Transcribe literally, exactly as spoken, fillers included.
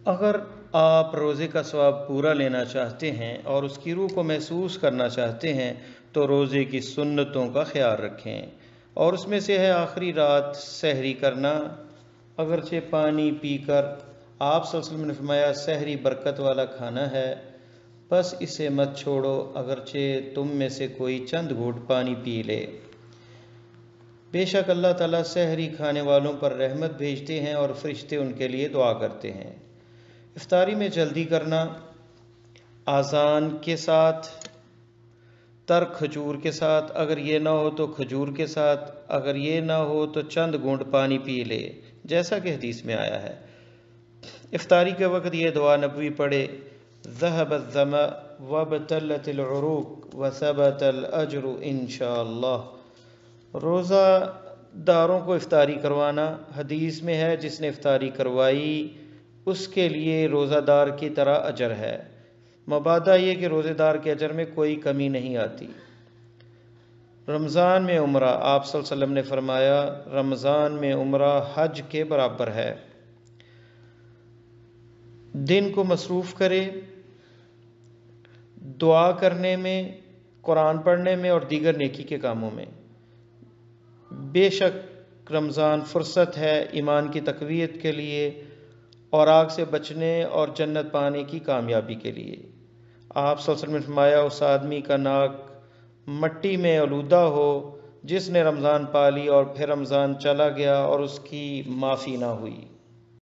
اگر آپ روزے کا ثواب پورا لینا چاہتے ہیں اور اس کی روح کو محسوس کرنا چاہتے ہیں تو روزے کی سنتوں کا خیال رکھیں، اور اس میں سے ہے آخری رات سحری کرنا، اگرچہ پانی پی کر۔ آپ صلی اللہ علیہ وسلم نے فرمایا سحری برکت والا کھانا ہے، بس اسے مت چھوڑو اگرچہ تم میں سے کوئی چند گھونٹ پانی پی لے۔ بے شک اللہ تعالیٰ سحری کھانے والوں پر رحمت بھیجتے ہیں اور فرشتے ان کے لیے دعا کرتے ہیں۔ افطاری میں جلدی کرنا، اذان کے ساتھ، تر کھجور کے ساتھ، اگر یہ نہ ہو تو کھجور کے ساتھ، اگر یہ نہ ہو تو چند گھونٹ پانی پی لے، جیسا کہ حدیث میں آیا ہے۔ افطاری کے وقت یہ دعا نبوی پڑھے: ذهب الظمأ وابتلت العروق وثبت الاجر انشاءاللہ۔ روزہ داروں کو افطاری کروانا، حدیث میں ہے جس نے افطاری کروائی اس کے لیے روزہ دار کی طرح اجر ہے، مبادہ یہ کہ روزے دار کے اجر میں کوئی کمی نہیں آتی۔ رمضان میں عمرہ، آپ صلی اللہ علیہ وسلم نے فرمایا رمضان میں عمرہ حج کے برابر ہے۔ دن کو مصروف کرے دعا کرنے میں، قرآن پڑھنے میں اور دیگر نیکی کے کاموں میں۔ بے شک رمضان فرصت ہے ایمان کی تقویت کے لیے اور آگ سے بچنے اور جنت پانے کی کامیابی کے لیے۔ آپ صلی اللہ علیہ وسلم نے فرمایا اس آدمی کا ناک مٹی میں آلودہ ہو جس نے رمضان پا لی اور پھر رمضان چلا گیا اور اس کی معافی نہ ہوئی۔